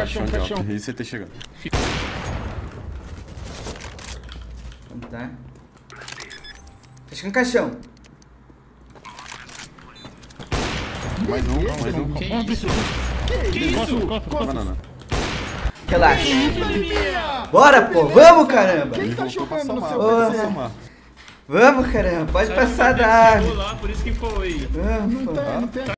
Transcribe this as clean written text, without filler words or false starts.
Caixão de alto. Isso CT chegando. Tá. Tá chegando caixão. Mais um. Que isso? Banana. Relaxa. Bora, pô. Vamos, caramba. Quem tá Voltou pra jogando no somar, seu voltou pra PC? somar. Vamos, caramba. Pode Saiu passar pra da descer arma. lá, por isso que foi. Vamos, pô. Não tem